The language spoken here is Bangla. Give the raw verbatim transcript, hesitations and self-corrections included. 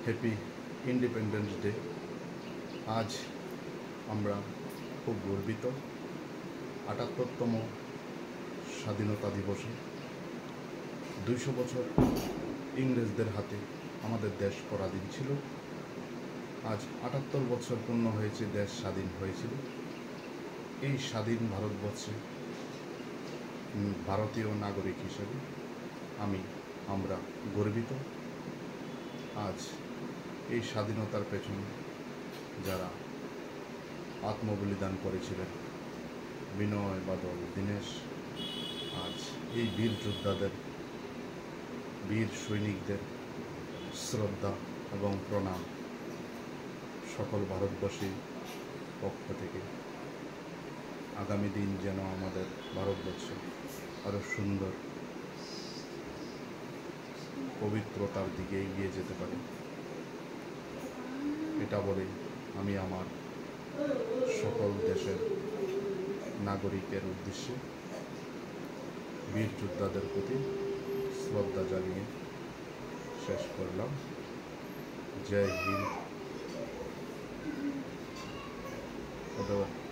Happy independence day. আজ আমরা খুব গর্বিত আটাত্তরতম স্বাধীনতা দিবসে। দুইশো বছর ইংরেজদের হাতে আমাদের দেশ পরাধীন ছিল। আজ আটাত্তর বছর পূর্ণ হয়েছে, দেশ স্বাধীন হয়েছিল। এই স্বাধীন ভারতবর্ষে ভারতীয় নাগরিক হিসেবে আমি আমরা গর্বিত। আজ এই স্বাধীনতার পেছনে যারা আত্মবলিদান করেছিলেন, বিনয়, বাদল, দীনেশ, আজ এই বীর যোদ্ধাদের, বীর সৈনিকদের শ্রদ্ধা এবং প্রণাম সকল ভারতবাসীর পক্ষ থেকে। আগামী দিন যেন আমাদের ভারতবর্ষ আরও সুন্দর পবিত্রতার দিকে এগিয়ে যেতে পারে, এটা বলে আমি আমার সকল দেশের নাগরিকের উদ্দেশ্যে বীর যোদ্ধাদের প্রতি শ্রদ্ধা জানিয়ে শেষ করলাম। জয় হিন্দ।